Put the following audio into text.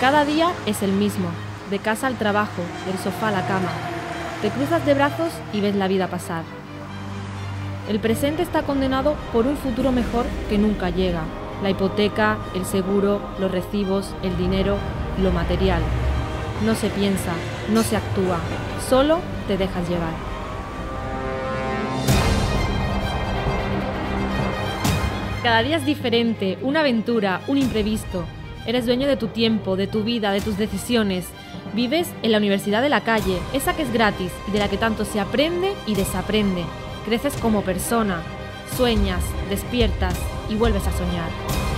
Cada día es el mismo, de casa al trabajo, del sofá a la cama. Te cruzas de brazos y ves la vida pasar. El presente está condenado por un futuro mejor que nunca llega. La hipoteca, el seguro, los recibos, el dinero, lo material. No se piensa, no se actúa, solo te dejas llevar. Cada día es diferente, una aventura, un imprevisto. Eres dueño de tu tiempo, de tu vida, de tus decisiones. Vives en la universidad de la calle, esa que es gratis y de la que tanto se aprende y desaprende. Creces como persona, sueñas, despiertas y vuelves a soñar.